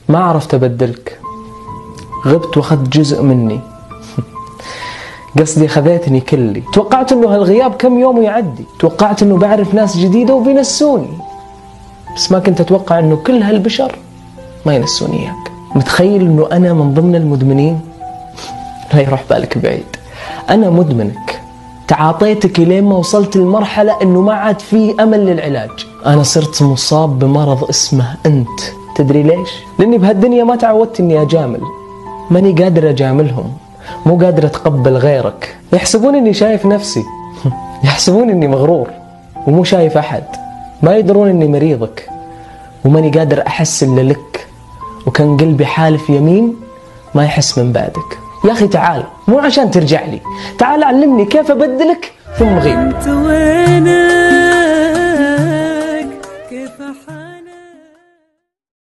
ما عرفت أبدلك، غبت وأخذت جزء مني. قصدي خذيتني كلي. توقعت أنه هالغياب كم يوم ويعدي، توقعت أنه بعرف ناس جديدة وبينسوني، بس ما كنت أتوقع أنه كل هالبشر ما ينسوني إياك. متخيل أنه أنا من ضمن المدمنين؟ لا يروح بالك بعيد، أنا مدمنك، تعاطيتك لين ما وصلت لمرحلة أنه ما عاد فيه أمل للعلاج. أنا صرت مصاب بمرض اسمه أنت. تدري ليش؟ لأني بهالدنيا ما تعودت أني أجامل، ماني قادر أجاملهم، مو قادر أتقبل غيرك. يحسبون أني شايف نفسي، يحسبون أني مغرور ومو شايف أحد، ما يدرون أني مريضك وماني قادر أحس إلا لك، وكان قلبي حالف يمين ما يحس من بعدك. يا أخي تعال، مو عشان ترجع لي، تعال علمني كيف أبدلك ثم غيب.